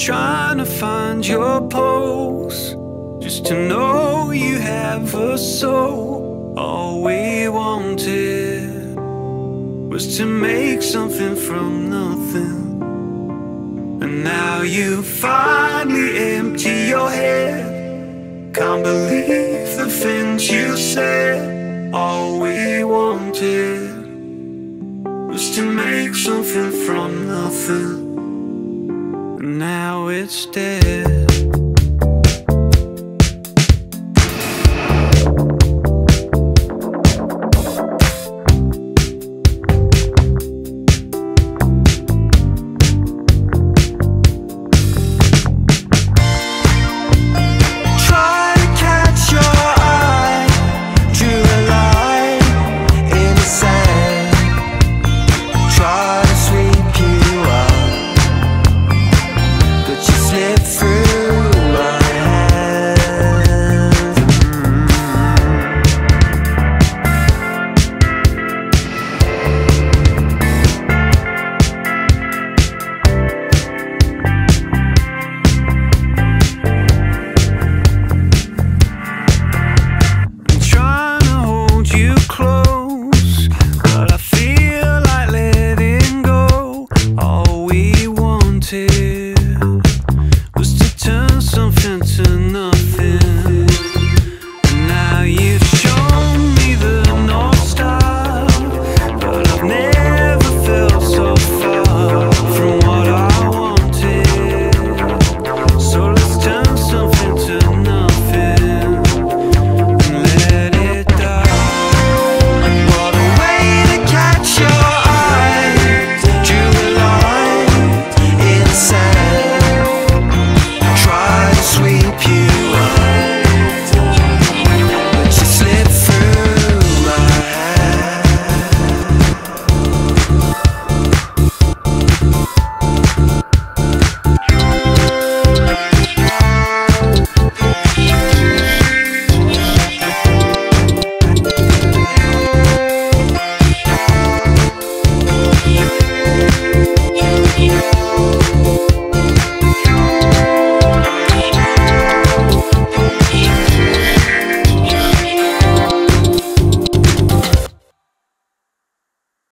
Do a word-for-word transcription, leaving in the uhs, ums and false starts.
trying to find your pose, just to know you have a soul. All we wanted was to make something from nothing, and now you finally empty your head. Can't believe the things you said. All we wanted was to make something from nothing, and now it's dead.